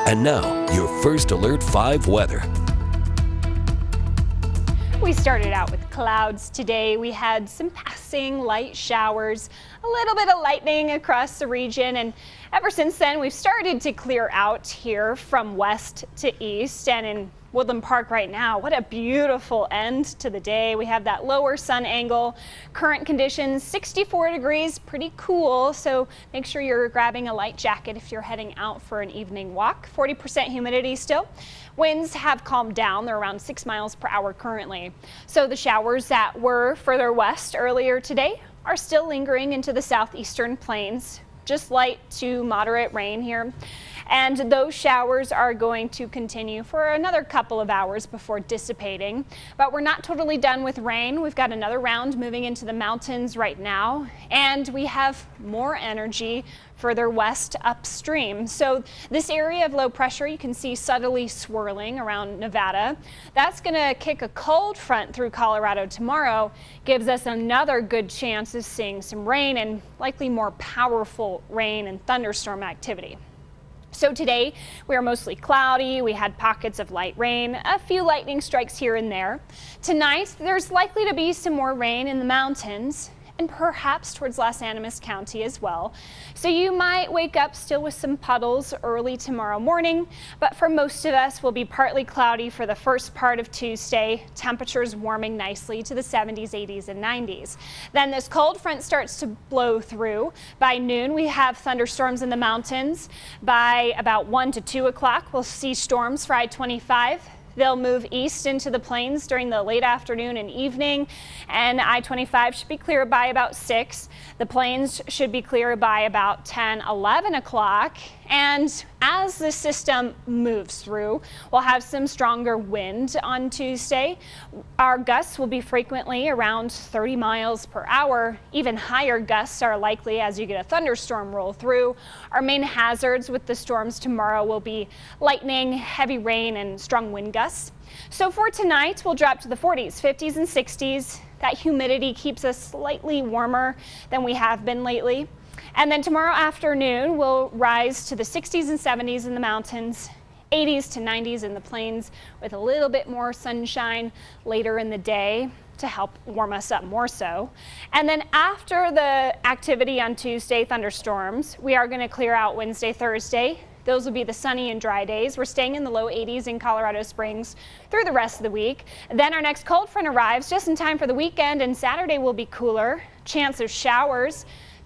And now, your First Alert 5 weather. We started out with clouds today. We had some passing light showers, a little bit of lightning across the region, and ever since then we've started to clear out here from west to east. And in Woodland Park right now, what a beautiful end to the day. We have that lower sun angle. Current conditions 64 degrees, pretty cool, so make sure you're grabbing a light jacket if you're heading out for an evening walk. 40% humidity still. Winds have calmed down. They're around 6 miles per hour currently. So the showers that were further west earlier today are still lingering into the southeastern plains. Just light to moderate rain here. And those showers are going to continue for another couple of hours before dissipating. But we're not totally done with rain. We've got another round moving into the mountains right now, and we have more energy further west upstream. So this area of low pressure you can see subtly swirling around Nevada. That's going to kick a cold front through Colorado tomorrow, gives us another good chance of seeing some rain and likely more powerful rain and thunderstorm activity. So today we are mostly cloudy. We had pockets of light rain, a few lightning strikes here and there. Tonight there's likely to be some more rain in the mountains and perhaps towards Las Animas County as well. So you might wake up still with some puddles early tomorrow morning, but for most of us will be partly cloudy for the first part of Tuesday. Temperatures warming nicely to the 70s, 80s, and 90s. Then this cold front starts to blow through. By noon we have thunderstorms in the mountains. By about 1 to 2 o'clock we'll see storms for I-25. They'll move east into the plains during the late afternoon and evening, and I-25 should be clear by about 6. The plains should be clear by about 10, 11 o'clock. And as the system moves through, we'll have some stronger wind on Tuesday. Our gusts will be frequently around 30 miles per hour. Even higher gusts are likely as you get a thunderstorm roll through. Our main hazards with the storms tomorrow will be lightning, heavy rain, and strong wind gusts. So for tonight, we'll drop to the 40s, 50s, and 60s. That humidity keeps us slightly warmer than we have been lately. And then tomorrow afternoon we'll rise to the 60s and 70s in the mountains, 80s to 90s in the plains, with a little bit more sunshine later in the day to help warm us up more so. And then after the activity on Tuesday, thunderstorms, we are going to clear out Wednesday, Thursday. Those will be the sunny and dry days. We're staying in the low 80s in Colorado Springs through the rest of the week. Then our next cold front arrives just in time for the weekend, and Saturday will be cooler. Chance of showers.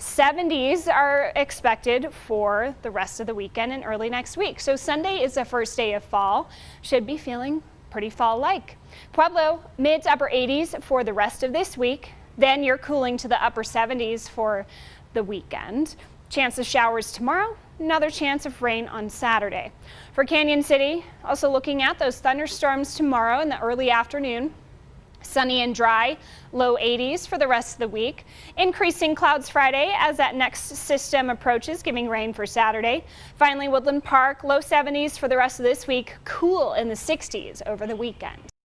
70s are expected for the rest of the weekend and early next week. So Sunday is the first day of fall. Should be feeling pretty fall-like. Pueblo, mid to upper 80s for the rest of this week. Then you're cooling to the upper 70s for the weekend. Chance of showers tomorrow. Another chance of rain on Saturday. For Canyon City, also looking at those thunderstorms tomorrow in the early afternoon. Sunny and dry, low 80s for the rest of the week. Increasing clouds Friday as that next system approaches, giving rain for Saturday. Finally, Woodland Park, low 70s for the rest of this week, cool in the 60s over the weekend.